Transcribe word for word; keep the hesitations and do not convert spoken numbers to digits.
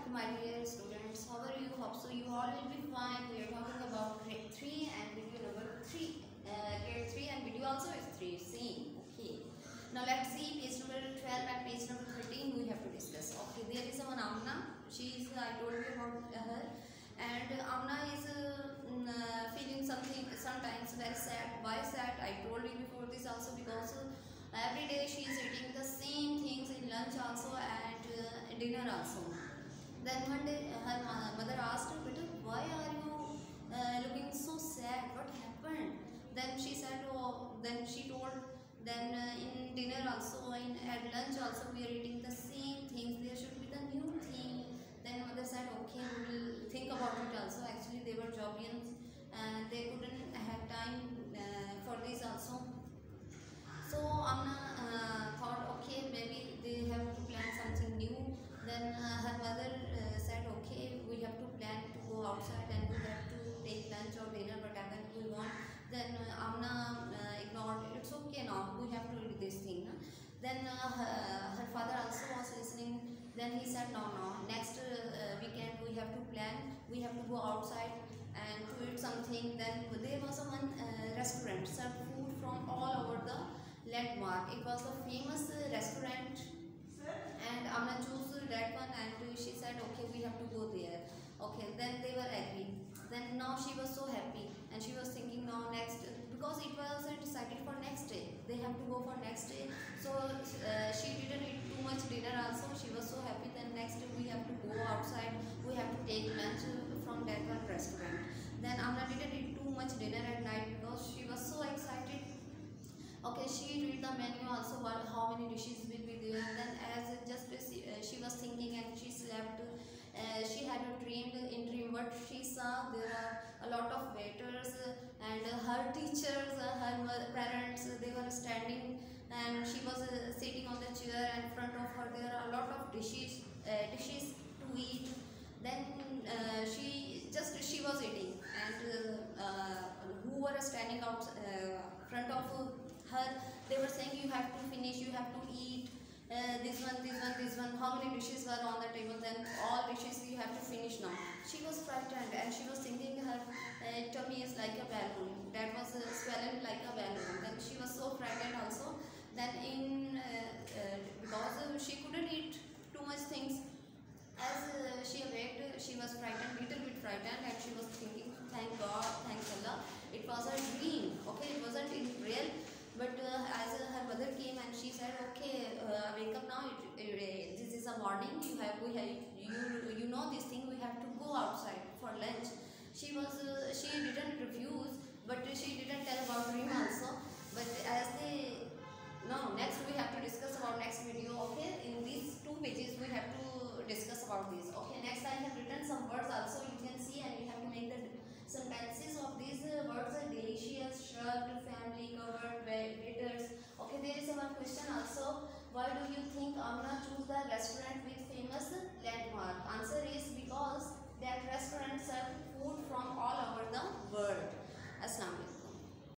my dear students. How are you? Hope so you all will be fine. We are talking about grade three and video number three. Uh, grade three and video also is three. Same. Okay. Now let's see page number twelve and page number thirteen. We have to discuss. Okay. There is one Amna. She is. I told you about her. And Amna is uh, mm, uh, feeling something sometimes very sad. Why sad? I told you before this also because uh, every day she is eating the same things in lunch also and uh, dinner also. Then one day her mother asked her, "Beta, why are you uh, looking so sad? What happened?" Then she said, "Oh," then she told, "Then uh, in dinner also, in at lunch also, we are eating the same things. There should be the new thing." Then mother said, "Okay, we will think about it also." Actually, they were Jobians and they couldn't have time uh, for this also. So Amna uh, thought, okay, maybe they have to plan something new. Then uh, her mother uh, said, okay, we have to plan to go outside and we have to take lunch or dinner, whatever we want. Then uh, Amna uh, ignored, it's okay now, we have to do this thing. Huh? Then uh, her, her father also was listening. Then he said, no, no, next uh, weekend we have to plan, we have to go outside and to eat something. Then there was a one uh, restaurant, served food from all over the landmark. It was a famous uh, restaurant and Amna chose that one and she said, okay, we have to go there. Okay, then they were agreed. Then now she was so happy and she was thinking now next, because it was uh, decided for next day. They have to go for next day. So uh, she didn't eat too much dinner also. She was so happy. Then next day we have to go outside. We have to take lunch from that one restaurant. Then Amna didn't eat too much dinner at night because she was so excited. Okay, she read the menu also, what, how many dishes will be there. And then as just uh, she was thinking and she slept, uh, she had a dream. In dream what she saw, there are a lot of waiters uh, and uh, her teachers, uh, her parents, uh, they were standing and she was uh, sitting on the chair and in front of her there are a lot of dishes, uh, dishes to eat. Then uh, she just she was eating and uh, uh, who were standing out uh, front of her, they were saying, you have to finish, you have to eat uh, this one, this one, this one. How many dishes were on the table? Then all dishes you have to finish now. She was frightened and she was thinking her uh, tummy is like a balloon. That was uh, swollen like a balloon. Then she was so frightened also. Then in uh, uh, because uh, she couldn't eat too much things. As uh, she awaked, she was frightened, little bit frightened, and she was thinking, thank God, thanks Allah, it was a dream, okay, it wasn't in real. But uh, as uh, her mother came and she said, okay, uh, wake up now, it, it, this is a morning, you have, we have, you, you know this thing, we have to go outside for lunch. She was, uh, she didn't refuse, but she didn't tell about dream also.